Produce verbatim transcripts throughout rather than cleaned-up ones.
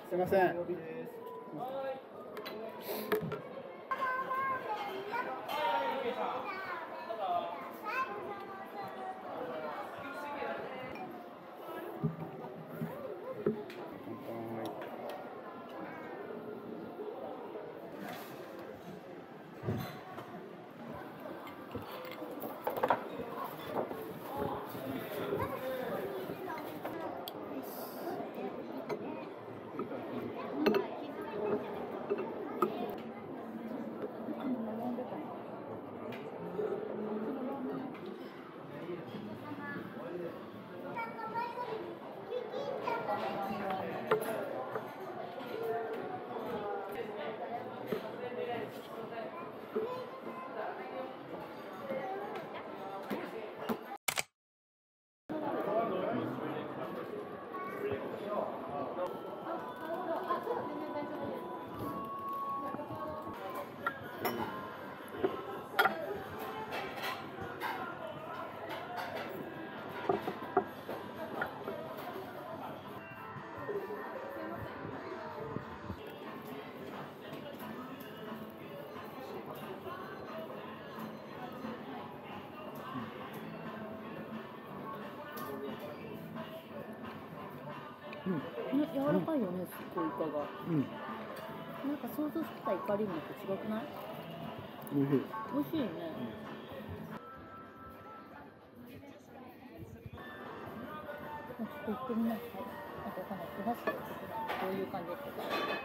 すいません。 うん、ね、柔らかいよね、すっごいイカが。うん。なんか想像してたイカリングと違くない？ 美味しい。 美味しいよね。うん、ちょっと行ってみます。はい。なんかわかんない。お箸でどういう感じですか？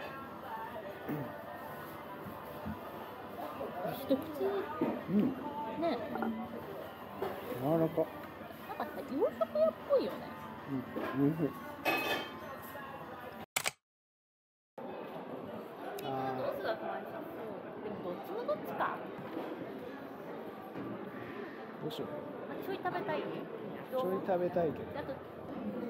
うん。一口。うん。ね。 柔らか。 なんかさ、洋食屋っぽいよね。 うん。美味しい。 どうしよう。ちょい食べたい。 ちょい食べたいけど。 あと